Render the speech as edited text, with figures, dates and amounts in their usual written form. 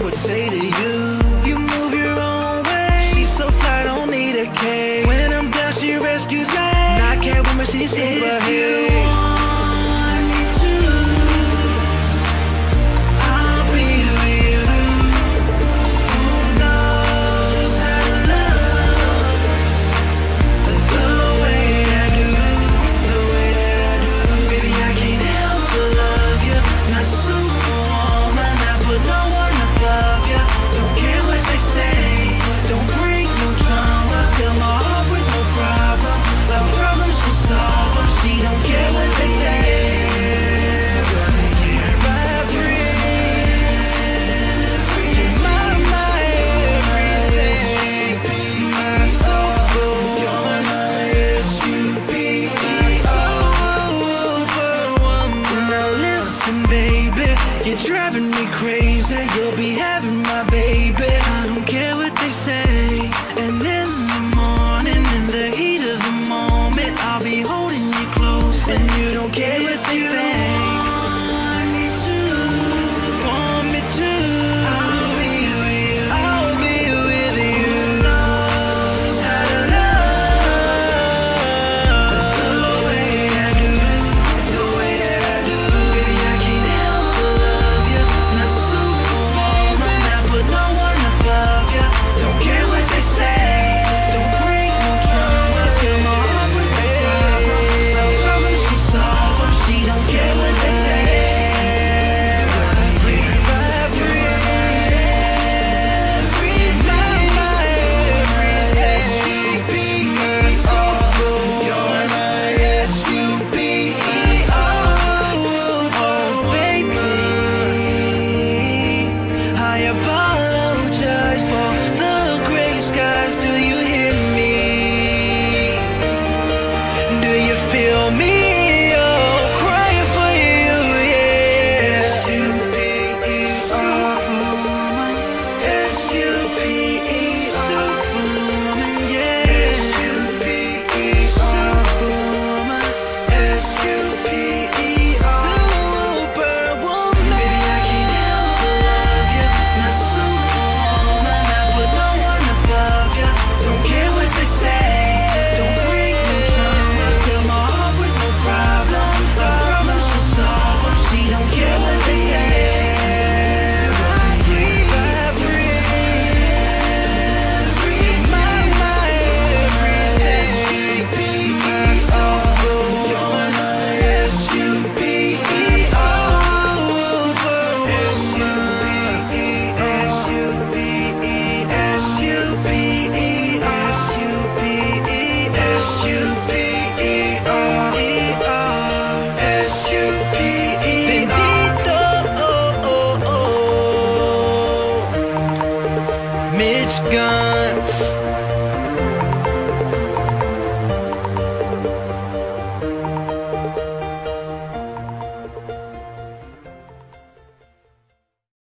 would say to you. You move your own way. She's so fly, don't need a K. When I'm down, she rescues me. Not Catwoman, she's super hit. You're driving me crazy, you'll be having my baby. I don't care what they say. And in the morning, in the heat of the moment, I'll be holding you close, and you don't care what they think. Guns.